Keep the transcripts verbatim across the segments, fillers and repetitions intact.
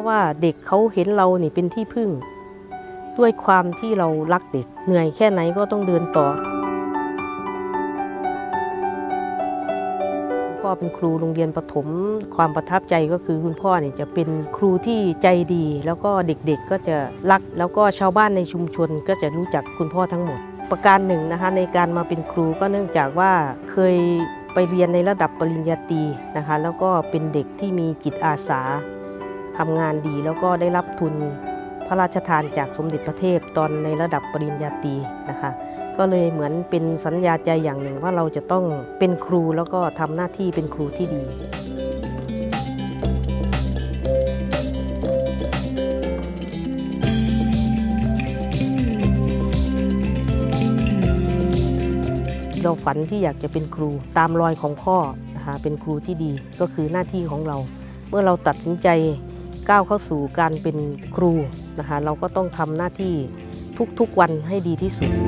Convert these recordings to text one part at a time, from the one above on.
ว่าเด็กเขาเห็นเรานี่เป็นที่พึ่งด้วยความที่เรารักเด็กเหนื่อยแค่ไหนก็ต้องเดินต่อพ่อเป็นครูโรงเรียนประถมความประทับใจก็คือคุณพ่อเนี่ยจะเป็นครูที่ใจดีแล้วก็เด็กๆก็จะรักแล้วก็ชาวบ้านในชุมชนก็จะรู้จักคุณพ่อทั้งหมดประการหนึ่งนะคะในการมาเป็นครูก็เนื่องจากว่าเคยไปเรียนในระดับปริญญาตรีนะคะแล้วก็เป็นเด็กที่มีจิตอาสาทำงานดีแล้วก็ได้รับทุนพระราชทานจากสมเด็จพระเทพตอนในระดับปริญญาตรีนะคะก็เลยเหมือนเป็นสัญญาใจอย่างหนึ่งว่าเราจะต้องเป็นครูแล้วก็ทำหน้าที่เป็นครูที่ดีเราฝันที่อยากจะเป็นครูตามรอยของพ่อนะคะเป็นครูที่ดีก็คือหน้าที่ของเราเมื่อเราตัดสินใจก้าวเข้าสู่การเป็นครูนะคะเราก็ต้องทำหน้าที่ทุกๆวันให้ดีที่สุด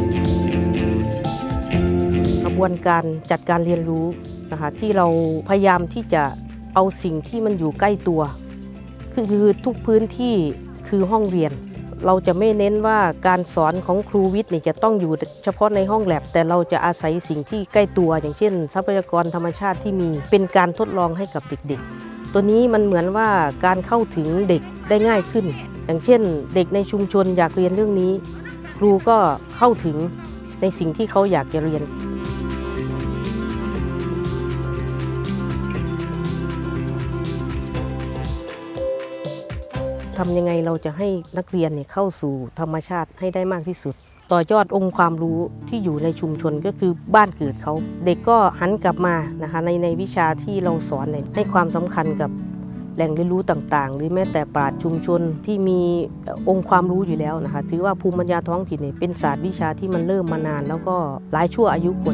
กระบวนการจัดการเรียนรู้นะคะที่เราพยายามที่จะเอาสิ่งที่มันอยู่ใกล้ตัวคือทุกพื้นที่คือห้องเรียนเราจะไม่เน้นว่าการสอนของครูวิทย์นี่จะต้องอยู่เฉพาะในห้องแลบแต่เราจะอาศัยสิ่งที่ใกล้ตัวอย่างเช่นทรัพยากรธรรมชาติที่มีเป็นการทดลองให้กับเด็กๆตัวนี้มันเหมือนว่าการเข้าถึงเด็กได้ง่ายขึ้นอย่างเช่นเด็กในชุมชนอยากเรียนเรื่องนี้ครูก็เข้าถึงในสิ่งที่เขาอยากจะเรียนทำยังไงเราจะให้นักเรียนเนี่ยเข้าสู่ธรรมชาติให้ได้มากที่สุดต่อยอดองค์ความรู้ที่อยู่ในชุมชนก็คือบ้านเกิดเขาเด็กก็หันกลับมานะคะในในวิชาที่เราสอนเนี่ยให้ความสำคัญกับแหล่งเรียนรู้ต่างๆหรือแม้แต่ปราชญ์ชุมชนที่มีองค์ความรู้อยู่แล้วนะคะถือว่าภูมิปัญญาท้องถิ่นเนี่ยเป็นศาสตร์วิชาที่มันเริ่มมานานแล้วก็หลายชั่วอายุคน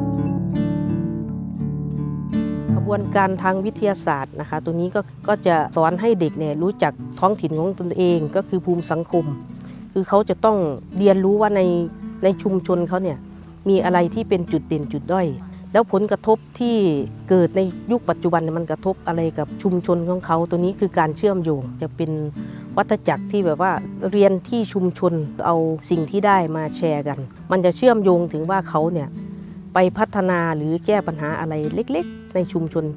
กระบวนการทางวิทยาศาสตร์นะคะตัวนี้ก็ก็จะสอนให้เด็กเนี่ยรู้จักท้องถิ่นของตนเองก็คือภูมิสังคมคือเขาจะต้องเรียนรู้ว่าในในชุมชนเขาเนี่ยมีอะไรที่เป็นจุดเด่นจุดด้อยแล้วผลกระทบที่เกิดในยุคปัจจุบันมันกระทบอะไรกับชุมชนของเขาตัวนี้คือการเชื่อมโยงจะเป็นวัฏจักรที่แบบว่าเรียนที่ชุมชนเอาสิ่งที่ได้มาแชร์กันมันจะเชื่อมโยงถึงว่าเขาเนี่ยไปพัฒนาหรือแก้ปัญหาอะไรเล็กๆในชุมชน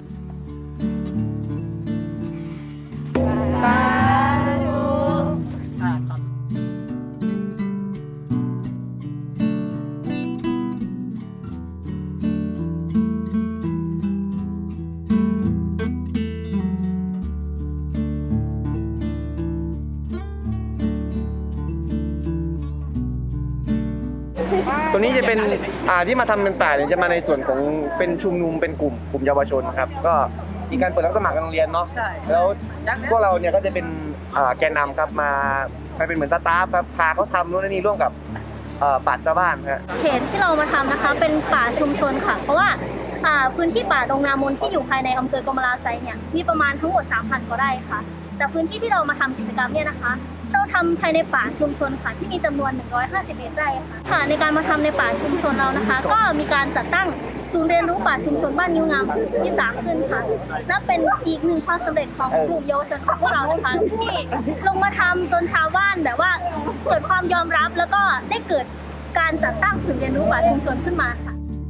ตัวนี้จะเป็นอ่าที่มาทำเป็นป่าเนี่ยจะมาในส่วนของเป็นชุมนุมเป็นกลุ่มกลุ่มเยาวชนครับก็มีการเปิดรับสมัครโรงเรียนเนาะแล้วพวกเราเนี่ยก็จะเป็นอ่าแกนนำครับมาไปเป็นเหมือนสตาฟครับพาเขาทำนู่นนี่ร่วมกับป่าชาวบ้านครับเขตที่เรามาทำนะคะเป็นป่าชุมชนค่ะเพราะว่าพื้นที่ป่าดงนามนที่อยู่ภายในอำเภอกมลาไซเนี่ยมีประมาณทั้งหมด สามพัน กว่าไร่ค่ะแต่พื้นที่ที่เรามาทำกิจกรรมเนี่ยนะคะเราทำภายในป่าชุมชนค่ะที่มีจำนวนหนึ่งร้อยห้าสิบเอ็ดไร่ค่ะค่ะในการมาทำในป่าชุมชนเรานะคะก็มีการจัดตั้งศูนย์เรียนรู้ป่าชุมชนบ้านนิ้วงามที่สามขึ้นค่ะนับเป็นอีกหนึ่งความสำเร็จของกลุ่มเยาวชนของพวกเราค่ะที่ลงมาทำจนชาวบ้านแบบว่าเกิดความยอมรับแล้วก็ได้เกิดการจัดตั้งศูนย์เรียนรู้ป่าชุมชนขึ้นมาค่ะ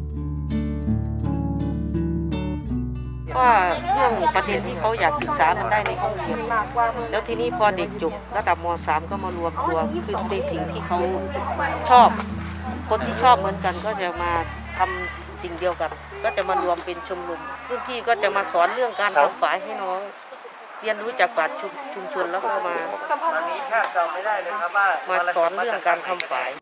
ว่าเรื่องประเด็นที่เขาอยากศึกษามันได้ในห้องเรียนแล้วทีนี้พอเด็กจบระดับม สาม ก็มารวมตัวคือในสิ่งที่เขาชอบคนที่ชอบเหมือนกันก็จะมาทำสิ่งเดียวกันก็จะมารวมเป็นชมรมรุ่นพี่ก็จะมาสอนเรื่องการทำฝายให้น้องเรียนรู้จากปราชญ์ชุมชนแล้วก็มามาสอนเรื่องการทำฝาย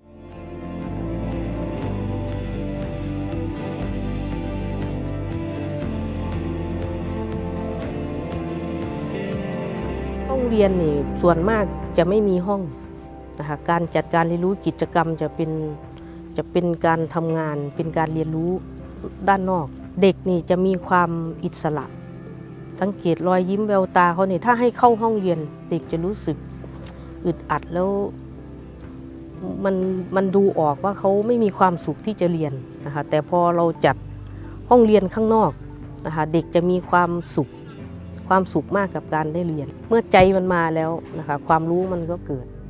ห้องเรียนนี่ส่วนมากจะไม่มีห้องนะคะการจัดการเรียนรู้กิจกรรมจะเป็นจะเป็นการทำงานเป็นการเรียนรู้ด้านนอกเด็กนี่จะมีความอิสระสังเกตรอยยิ้มแววตาเขาเนี่ยถ้าให้เข้าห้องเรียนเด็กจะรู้สึกอึดอัดแล้วมันมันดูออกว่าเขาไม่มีความสุขที่จะเรียนนะคะแต่พอเราจัดห้องเรียนข้างนอกนะคะเด็กจะมีความสุขความสุขมากกับการได้เรียน เมื่อใจมันมาแล้วนะคะความรู้มันก็เกิด